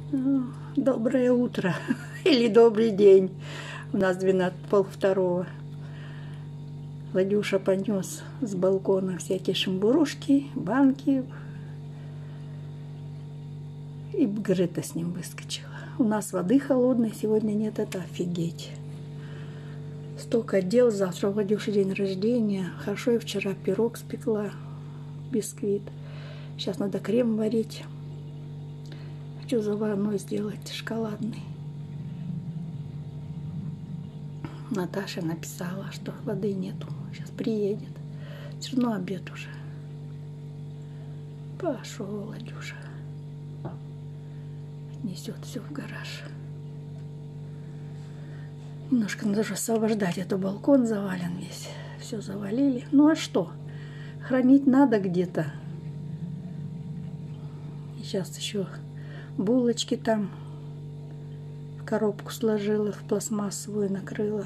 Доброе утро или добрый день. У нас 12:30. Владюша понес с балкона всякие шамбурушки, банки. И Грета с ним выскочила. У нас воды холодной сегодня нет, это офигеть. Столько дел, завтра у Владюши день рождения. Хорошо, я вчера пирог спекла, бисквит. Сейчас надо крем варить. Хочу заварной сделать, шоколадный. Наташа написала, что воды нету. Сейчас приедет. Все равно обед уже. Пошел Владюша. Несет все в гараж. Немножко надо же освобождать. Это балкон завален весь. Все завалили. Ну а что? Хранить надо где-то. И сейчас еще булочки там в коробку сложила, в пластмассовую накрыла.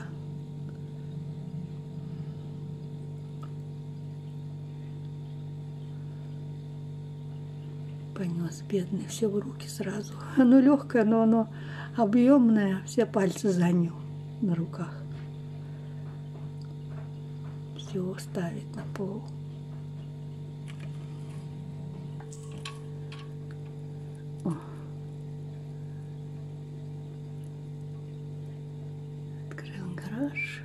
Понес, бедный, все в руки сразу. Оно легкое, но оно объемное, все пальцы занял на руках. Все ставит на пол. О. Открыл гараж.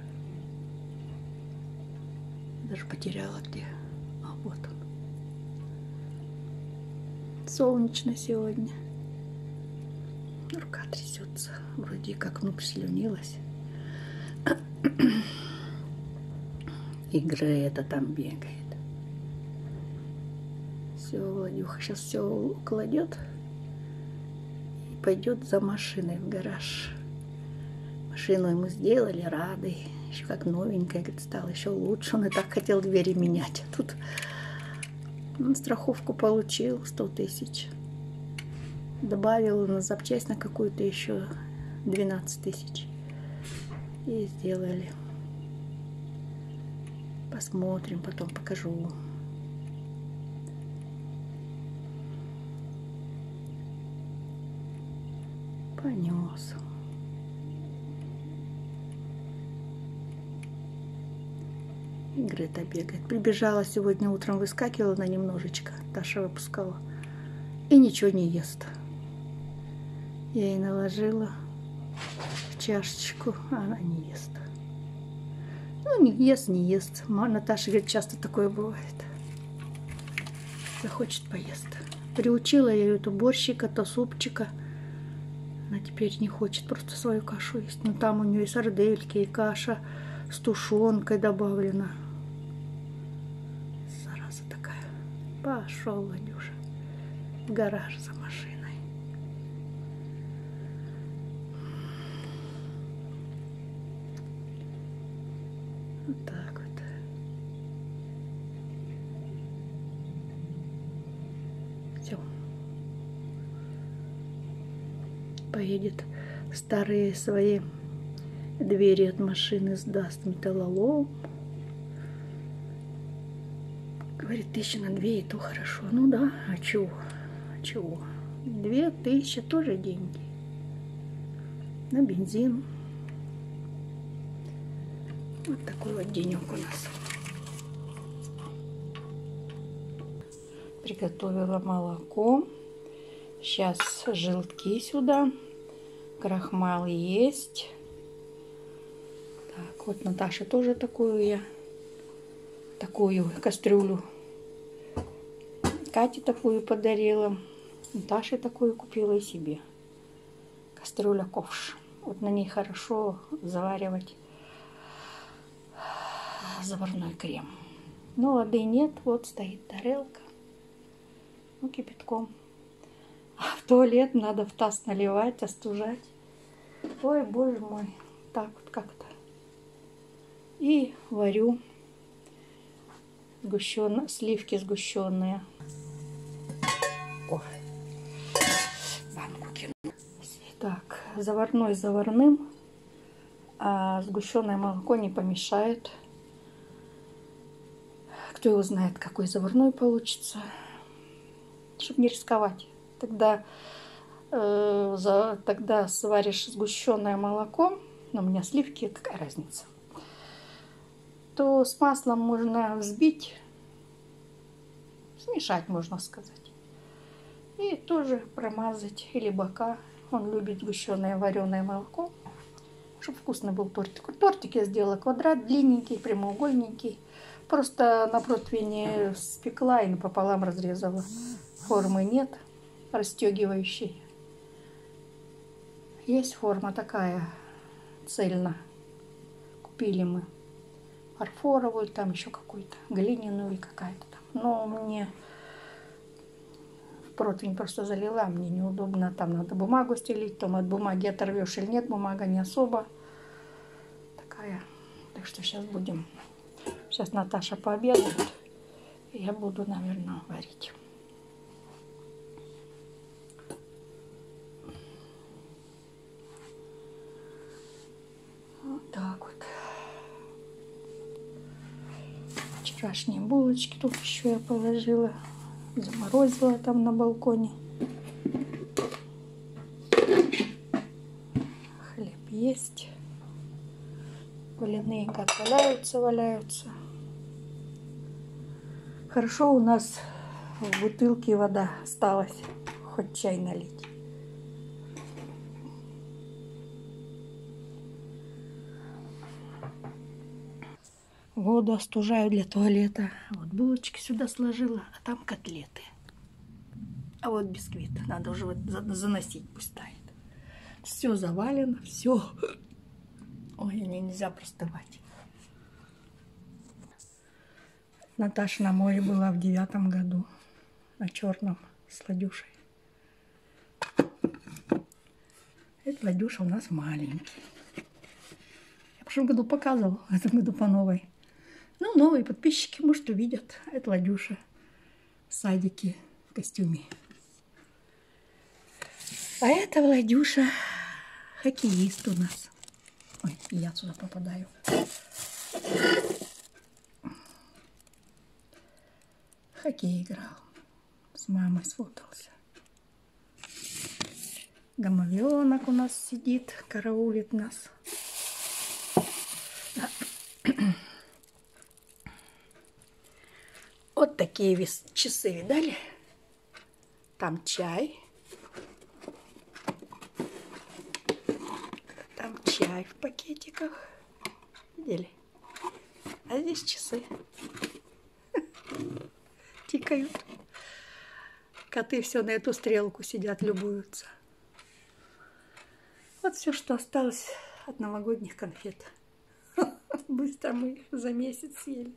Даже потеряла где. А вот он. Солнечно сегодня. Рука трясется. Вроде как слюнилась. И Грета там бегает. Все, Владюха сейчас все кладет и пойдет за машиной в гараж. Машину ему сделали, рады. Еще как новенькая, говорит, стало еще лучше. Он и так хотел двери менять. А тут он страховку получил 100 тысяч. Добавил на запчасть на какую-то еще 12 тысяч. И сделали. Посмотрим, потом покажу. Понес. И Грета бегает. Прибежала сегодня утром, выскакивала на немножечко. Таша выпускала. И ничего не ест. Я ей наложила в чашечку, а она не ест. Ну, не ест, не ест. Наташа говорит, часто такое бывает. Захочет, поест. Приучила я ее то борщика, то супчика. Она теперь не хочет просто свою кашу есть. Но там у нее и сардельки, и каша с тушенкой добавлена. Зараза такая. Пошел, Владюша, в гараж за машиной. Вот так вот. Все. Поедет старые свои двери от машины, сдаст металлолом. Говорит, 1000 на 2 и то хорошо. Ну да, а чего? А чего? 2000 тоже деньги. На бензин. Вот такой вот денек у нас. Приготовила молоко. Сейчас желтки сюда. Крахмал есть. Так, вот Наташа тоже такую кастрюлю. Кате такую подарила. Наташе такую купила и себе. Кастрюля ковш. Вот на ней хорошо заваривать заварной крем. Но воды нет, вот стоит тарелка. Ну, кипятком. А в туалет надо в таз наливать, остужать. Ой, боже мой. Так вот как-то. И варю сливки сгущенные. Ой. Банку кину. Так, заварной заварным. А сгущенное молоко не помешает. Кто его знает, какой заварной получится. Чтобы не рисковать. Тогда Тогда сваришь сгущенное молоко, но у меня сливки, какая разница, то с маслом можно взбить, смешать, можно сказать. И тоже промазать или бока. Он любит сгущенное вареное молоко, чтобы вкусный был тортик. Тортик я сделала квадрат, длинненький, прямоугольненький. Просто на противне спекла и напополам разрезала. Формы нет расстегивающей. Есть форма такая, цельно. Купили мы фарфоровую, там еще какую-то, глиняную или какая-то там. Но мне в противень просто залила, мне неудобно. Там надо бумагу стелить, там от бумаги оторвешь или нет, бумага не особо такая. Так что сейчас будем. Сейчас Наташа пообедает, и я буду, наверное, варить. Вот так вот. Вчерашние булочки тут еще я положила. Заморозила там на балконе. Хлеб есть. Валяные как валяются. Хорошо у нас в бутылке вода осталась. Хоть чай налить. Воду остужаю для туалета. Вот булочки сюда сложила, а там котлеты. А вот бисквит. Надо уже вот заносить, пусть тает. Все завалено, все. Ой, мне нельзя простывать. Наташа на море была в 9-м году. На Черном с Ладюшей. Это Ладюша у нас маленький. Я в прошлом году показывала, в этом году по новой. Ну, новые подписчики, может, увидят. Это Ладюша в садике в костюме. А это Владюша хоккеист у нас. Ой, я сюда попадаю. Хоккей играл. С мамой сфотался. Домовенок у нас сидит, караулит нас. Вот такие часы, видали? Там чай. Там чай в пакетиках. Видели? А здесь часы. Тикают. Коты все на эту стрелку сидят, любуются. Вот все, что осталось от новогодних конфет. Быстро мы их за месяц съели.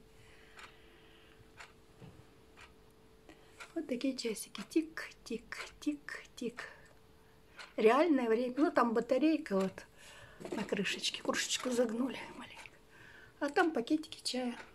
Вот такие часики. Тик, тик, тик, тик. Реальное время. Ну, там батарейка вот на крышечке. Крышечку загнули маленько. А там пакетики чая.